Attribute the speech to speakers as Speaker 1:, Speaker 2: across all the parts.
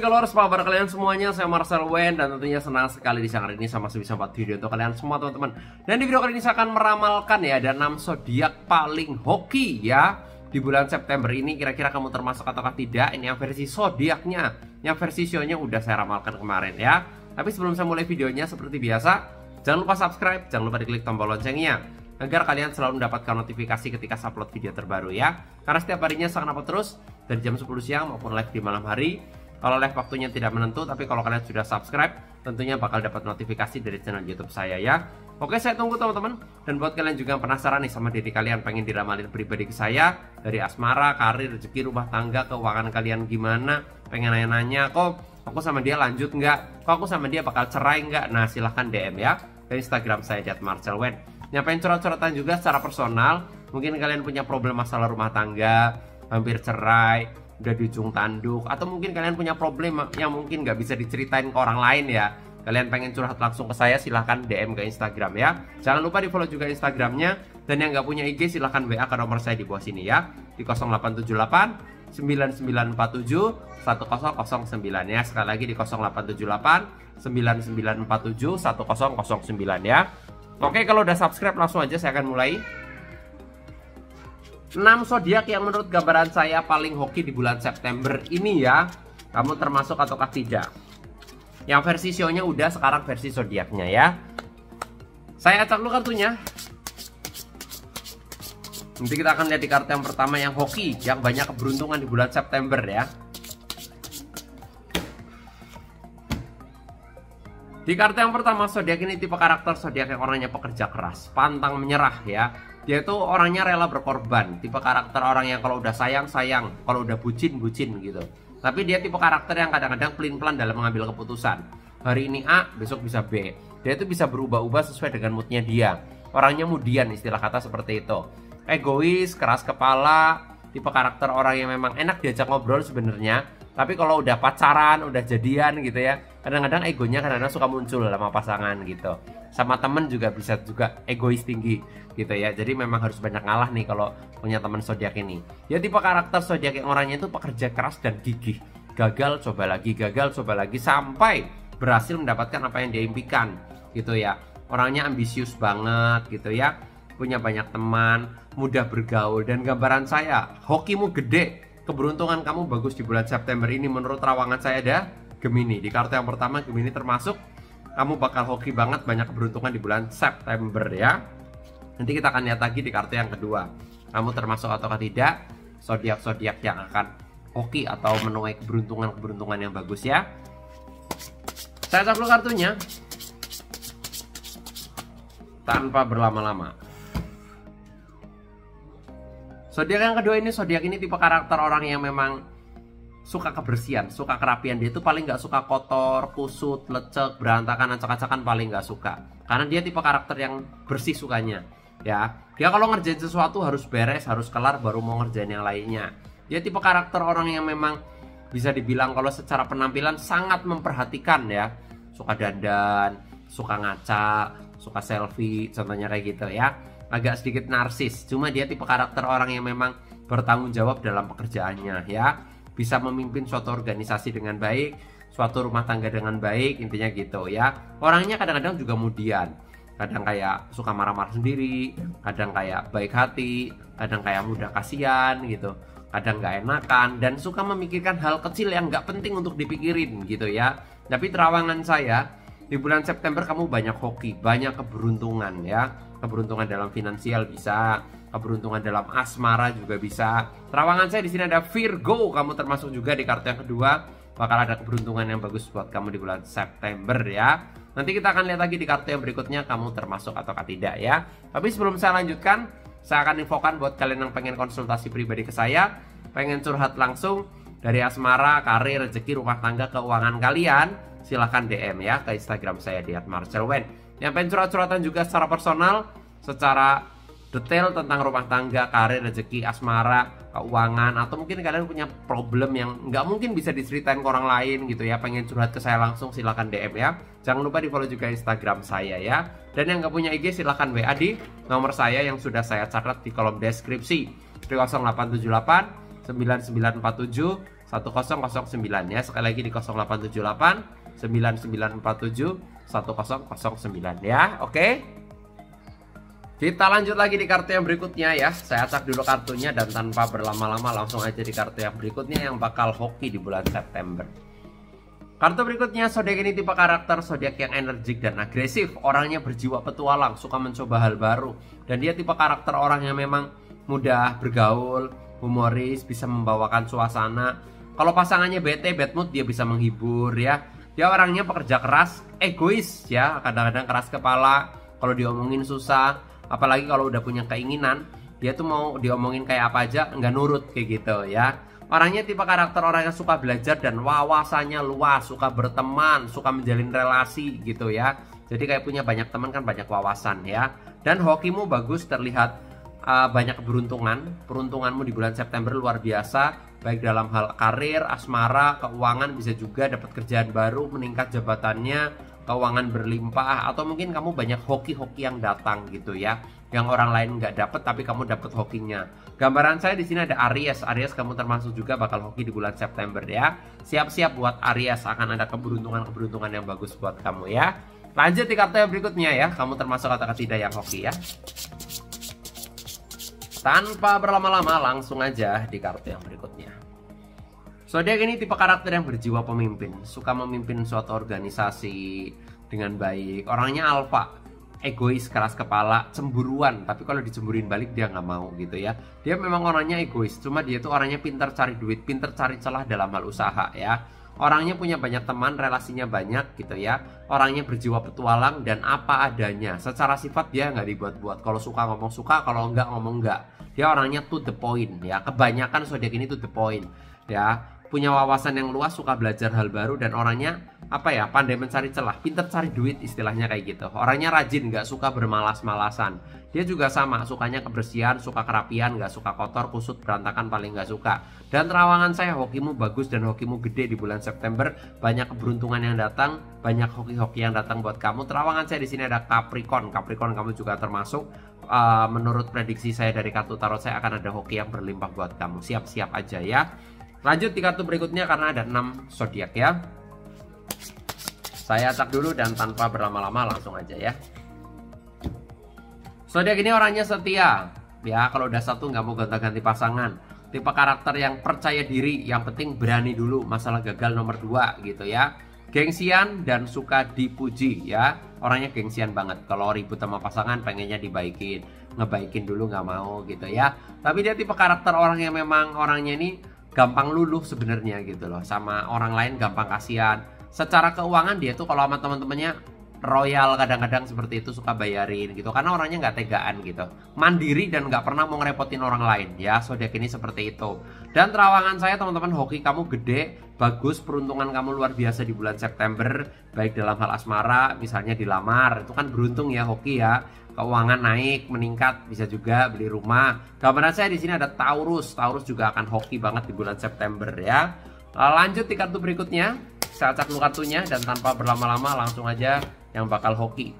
Speaker 1: Colors, apa kabar kalian semuanya? Saya Marcel Wen dan tentunya senang sekali di siang hari ini sama sebisa 4 video untuk kalian semua teman-teman. Dan di video kali ini saya akan meramalkan ya, ada 6 zodiak paling hoki ya di bulan September ini. Kira-kira kamu termasuk ataukah tidak? Ini yang versi zodiaknya, yang versi show-nya udah saya ramalkan kemarin ya. Tapi sebelum saya mulai videonya, seperti biasa, jangan lupa subscribe, jangan lupa diklik tombol loncengnya agar kalian selalu mendapatkan notifikasi ketika saya upload video terbaru ya. Karena setiap harinya saya akan upload terus dari jam 10 siang maupun live di malam hari. Kalau live waktunya tidak menentu, tapi kalau kalian sudah subscribe, tentunya bakal dapat notifikasi dari channel YouTube saya ya. Oke, saya tunggu teman-teman. Dan buat kalian juga yang penasaran nih sama diri kalian, pengen diramalin pribadi ke saya, dari asmara, karir, rezeki, rumah tangga, keuangan kalian gimana, pengen nanya-nanya, kok aku sama dia lanjut nggak? Kok aku sama dia bakal cerai nggak? Nah, silahkan DM ya ke Instagram saya @marcelwen. Yang pengen curhat-curhatan juga secara personal, mungkin kalian punya problem masalah rumah tangga, hampir cerai, udah di ujung tanduk, atau mungkin kalian punya problem yang mungkin nggak bisa diceritain ke orang lain ya. Kalian pengen curhat langsung ke saya, silahkan DM ke Instagram ya. Jangan lupa di follow juga Instagramnya. Dan yang nggak punya IG silahkan WA ke nomor saya di bawah sini ya, di 0878 9947 1009 ya. Sekali lagi di 0878 9947 1009 ya. Oke, kalau udah subscribe langsung aja saya akan mulai. 6 zodiak yang menurut gambaran saya paling hoki di bulan September ini ya. Kamu termasuk ataukah tidak? Yang versi show-nya udah, sekarang versi zodiaknya ya. Saya acak dulu kartunya. Nanti kita akan lihat di kartu yang pertama yang hoki, yang banyak keberuntungan di bulan September ya. Di kartu yang pertama, zodiak ini tipe karakter zodiak yang orangnya pekerja keras, pantang menyerah ya. Dia tuh orangnya rela berkorban, tipe karakter orang yang kalau udah sayang, kalau udah bucin gitu. Tapi dia tipe karakter yang kadang-kadang pelin-pelan dalam mengambil keputusan. Hari ini A, besok bisa B. Dia itu bisa berubah-ubah sesuai dengan moodnya dia. Orangnya mudian, istilah kata seperti itu. Egois, keras kepala, tipe karakter orang yang memang enak diajak ngobrol sebenarnya. Tapi kalau udah pacaran, udah jadian gitu ya, kadang-kadang egonya kadang-kadang suka muncul sama pasangan gitu. Sama temen juga bisa juga egois tinggi gitu ya. Jadi memang harus banyak ngalah nih kalau punya teman zodiak ini. Ya tipe karakter zodiak yang orangnya itu pekerja keras dan gigih. Gagal coba lagi sampai berhasil mendapatkan apa yang dia impikan gitu ya. Orangnya ambisius banget gitu ya. Punya banyak teman, mudah bergaul, dan gambaran saya hokimu gede. Keberuntungan kamu bagus di bulan September ini menurut rawangan saya ada Gemini. Di kartu yang pertama Gemini termasuk kamu bakal hoki banget, banyak keberuntungan di bulan September ya. Nanti kita akan lihat lagi di kartu yang kedua. Kamu termasuk ataukah tidak zodiak-zodiak yang akan hoki atau menuai keberuntungan yang bagus ya. Saya cek dulu kartunya tanpa berlama-lama. Zodiak yang kedua ini, zodiak ini tipe karakter orang yang memang suka kebersihan, suka kerapian. Dia itu paling nggak suka kotor, kusut, lecek, berantakan, acak-acakan, paling nggak suka. Karena dia tipe karakter yang bersih sukanya ya. Dia kalau ngerjain sesuatu harus beres, harus kelar baru mau ngerjain yang lainnya. Dia tipe karakter orang yang memang bisa dibilang kalau secara penampilan sangat memperhatikan ya. Suka dandan, suka ngaca, suka selfie, contohnya kayak gitu ya. Agak sedikit narsis, cuma dia tipe karakter orang yang memang bertanggung jawab dalam pekerjaannya ya. Bisa memimpin suatu organisasi dengan baik, suatu rumah tangga dengan baik, intinya gitu ya. Orangnya kadang-kadang juga mudian, kadang kayak suka marah-marah sendiri, kadang kayak baik hati, kadang kayak mudah kasihan gitu, kadang gak enakan, dan suka memikirkan hal kecil yang gak penting untuk dipikirin gitu ya. Tapi terawangan saya, di bulan September kamu banyak hoki, banyak keberuntungan ya. Keberuntungan dalam finansial bisa, keberuntungan dalam asmara juga bisa. Terawangan saya di sini ada Virgo, kamu termasuk juga di kartu yang kedua. Bakal ada keberuntungan yang bagus buat kamu di bulan September ya. Nanti kita akan lihat lagi di kartu yang berikutnya kamu termasuk ataukah tidak ya. Tapi sebelum saya lanjutkan, saya akan infokan buat kalian yang pengen konsultasi pribadi ke saya, pengen curhat langsung dari asmara, karir, rezeki, rumah tangga, keuangan kalian, silahkan DM ya ke Instagram saya di @marcelwen. Yang pengen curhat-curhatan juga secara personal, secara detail tentang rumah tangga, karir, rezeki, asmara, keuangan, atau mungkin kalian punya problem yang nggak mungkin bisa diceritain ke orang lain gitu ya, pengen curhat ke saya langsung, silahkan DM ya. Jangan lupa di follow juga Instagram saya ya. Dan yang nggak punya IG silahkan WA di nomor saya yang sudah saya catat di kolom deskripsi, di 0878 9947 1009 ya. Sekali lagi di 0878 9947 1009 ya. Oke. Kita lanjut lagi di kartu yang berikutnya ya. Saya acak dulu kartunya dan tanpa berlama-lama langsung aja di kartu yang berikutnya yang bakal hoki di bulan September. Kartu berikutnya, zodiak ini tipe karakter zodiak yang energik dan agresif. Orangnya berjiwa petualang, suka mencoba hal baru. Dan dia tipe karakter orang yang memang mudah bergaul, humoris, bisa membawakan suasana. Kalau pasangannya bete, bad mood, dia bisa menghibur ya. Dia orangnya pekerja keras, egois ya, kadang-kadang keras kepala. Kalau diomongin susah, apalagi kalau udah punya keinginan, dia tuh mau diomongin kayak apa aja nggak nurut kayak gitu ya. Orangnya tipe karakter orang yang suka belajar dan wawasannya luas, suka berteman, suka menjalin relasi gitu ya. Jadi kayak punya banyak teman kan banyak wawasan ya. Dan hokimu bagus, terlihat banyak keberuntungan. Peruntunganmu di bulan September luar biasa, baik dalam hal karir, asmara, keuangan, bisa juga dapat kerjaan baru, meningkat jabatannya, keuangan berlimpah, atau mungkin kamu banyak hoki-hoki yang datang gitu ya, yang orang lain nggak dapat tapi kamu dapat hokinya. Gambaran saya di sini ada Aries. Aries, kamu termasuk juga bakal hoki di bulan September ya. Siap-siap buat Aries, akan ada keberuntungan-keberuntungan yang bagus buat kamu ya. Lanjut di kartu yang berikutnya ya. Kamu termasuk atau tidak yang hoki ya. Tanpa berlama-lama langsung aja di kartu yang berikutnya. Zodiak ini tipe karakter yang berjiwa pemimpin, suka memimpin suatu organisasi dengan baik. Orangnya alfa, egois, keras kepala, cemburuan, tapi kalau dicemburin balik dia nggak mau gitu ya. Dia memang orangnya egois, cuma dia tuh orangnya pintar cari duit, pintar cari celah dalam hal usaha ya. Orangnya punya banyak teman, relasinya banyak gitu ya. Orangnya berjiwa petualang dan apa adanya. Secara sifat dia nggak dibuat-buat. Kalau suka ngomong suka, kalau nggak ngomong nggak. Dia orangnya to the point ya. Kebanyakan zodiak ini to the point ya. Punya wawasan yang luas, suka belajar hal baru, dan orangnya apa ya, pandai mencari celah, pintar cari duit istilahnya kayak gitu. Orangnya rajin, nggak suka bermalas-malasan. Dia juga sama, sukanya kebersihan, suka kerapian, nggak suka kotor, kusut, berantakan paling nggak suka. Dan terawangan saya, hokimu bagus dan hokimu gede di bulan September. Banyak keberuntungan yang datang, banyak hoki-hoki yang datang buat kamu. Terawangan saya di sini ada Capricorn. Capricorn, kamu juga termasuk. Menurut prediksi saya dari kartu tarot saya, akan ada hoki yang berlimpah buat kamu. Siap-siap aja ya. Lanjut di kartu berikutnya karena ada 6 zodiak ya. Saya acak dulu dan tanpa berlama-lama langsung aja ya. Zodiak ini orangnya setia ya, kalau udah satu nggak mau gonta-ganti pasangan. Tipe karakter yang percaya diri, yang penting berani dulu, masalah gagal nomor 2 gitu ya. Gengsian dan suka dipuji ya. Orangnya gengsian banget, kalau ribut sama pasangan pengennya dibaikin, ngebaikin dulu nggak mau gitu ya. Tapi dia tipe karakter orang yang memang orangnya ini gampang luluh sebenarnya gitu loh, sama orang lain gampang kasihan. Secara keuangan dia tuh kalau sama teman-temannya royal, kadang-kadang seperti itu, suka bayarin gitu karena orangnya nggak tegaan gitu, mandiri dan nggak pernah mau ngerepotin orang lain ya. Zodiak ini seperti itu. Dan terawangan saya teman-teman, hoki kamu gede, bagus, peruntungan kamu luar biasa di bulan September, baik dalam hal asmara, misalnya dilamar, itu kan beruntung ya hoki ya. Keuangan naik, meningkat, bisa juga beli rumah. Gambaran saya di sini ada Taurus. Taurus juga akan hoki banget di bulan September ya. Lanjut di kartu berikutnya. Saya acak dulu kartunya dan tanpa berlama-lama langsung aja yang bakal hoki.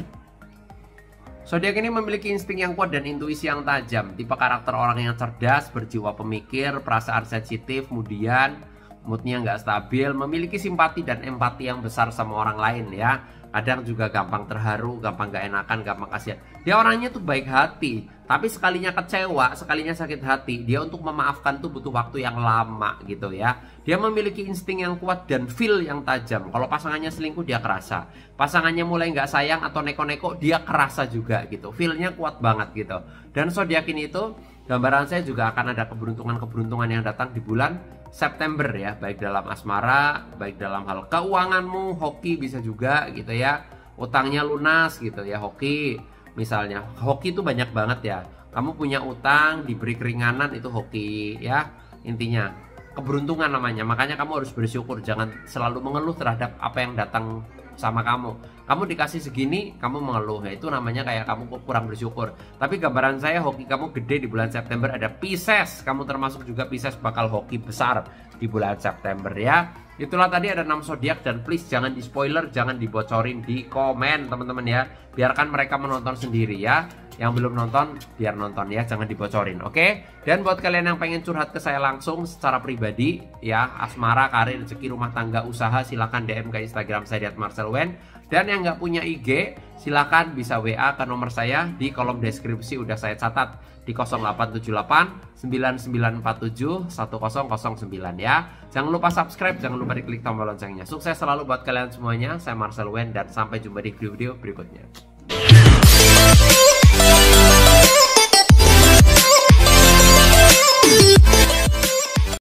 Speaker 1: Zodiak ini memiliki insting yang kuat dan intuisi yang tajam. Tipe karakter orang yang cerdas, berjiwa pemikir, perasaan sensitif, kemudian moodnya nggak stabil, memiliki simpati dan empati yang besar sama orang lain ya. Kadang juga gampang terharu, gampang gak enakan, gampang kasihan. Dia orangnya tuh baik hati, tapi sekalinya kecewa, sekalinya sakit hati, dia untuk memaafkan tuh butuh waktu yang lama gitu ya. Dia memiliki insting yang kuat dan feel yang tajam. Kalau pasangannya selingkuh dia kerasa, pasangannya mulai gak sayang atau neko-neko dia kerasa juga gitu. Feelnya kuat banget gitu. Dan zodiak ini itu gambaran saya juga akan ada keberuntungan-keberuntungan yang datang di bulan September ya, baik dalam asmara, baik dalam hal keuanganmu, hoki bisa juga gitu ya. Utangnya lunas gitu ya, hoki. Misalnya, hoki itu banyak banget ya. Kamu punya utang, diberi keringanan, itu hoki ya. Intinya, keberuntungan namanya. Makanya kamu harus bersyukur, jangan selalu mengeluh terhadap apa yang datang sama kamu. Kamu dikasih segini, kamu mengeluh, ya itu namanya kayak kamu kurang bersyukur. Tapi gambaran saya hoki kamu gede di bulan September. Ada Pisces, kamu termasuk juga Pisces bakal hoki besar di bulan September ya. Itulah tadi ada 6 zodiak, dan please jangan di spoiler, jangan dibocorin di komen teman-teman ya. Biarkan mereka menonton sendiri ya. Yang belum nonton biar nonton ya, jangan dibocorin, oke? Dan buat kalian yang pengen curhat ke saya langsung secara pribadi ya, asmara, karir, rezeki, rumah tangga, usaha, silahkan DM ke Instagram saya @marcelwen. Dan yang nggak punya IG silahkan bisa WA ke nomor saya di kolom deskripsi, udah saya catat di 0878 9947 1009 ya. Jangan lupa subscribe, jangan lupa diklik tombol loncengnya. Sukses selalu buat kalian semuanya. Saya Marcelwen dan sampai jumpa di video-video berikutnya.